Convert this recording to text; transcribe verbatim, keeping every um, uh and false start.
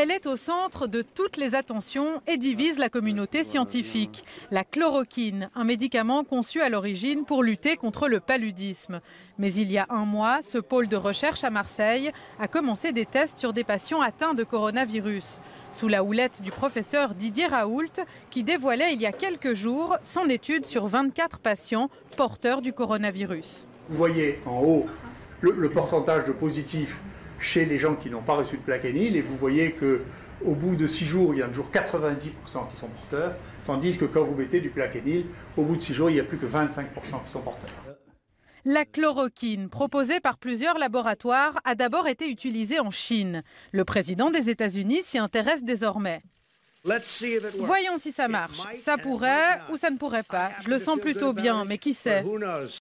Elle est au centre de toutes les attentions et divise la communauté scientifique. La chloroquine, un médicament conçu à l'origine pour lutter contre le paludisme. Mais il y a un mois, ce pôle de recherche à Marseille a commencé des tests sur des patients atteints de coronavirus. Sous la houlette du professeur Didier Raoult, qui dévoilait il y a quelques jours son étude sur vingt-quatre patients porteurs du coronavirus. Vous voyez en haut le, le pourcentage de positifs chez les gens qui n'ont pas reçu de Plaquenil, et vous voyez qu'au bout de six jours, il y a toujours quatre-vingt-dix pour cent qui sont porteurs, tandis que quand vous mettez du Plaquenil, au bout de six jours, il n'y a plus que vingt-cinq pour cent qui sont porteurs. La chloroquine, proposée par plusieurs laboratoires, a d'abord été utilisée en Chine. Le président des États-Unis s'y intéresse désormais. Voyons si ça marche. Ça pourrait ou ça ne pourrait pas. Je le sens plutôt bien, mais qui sait?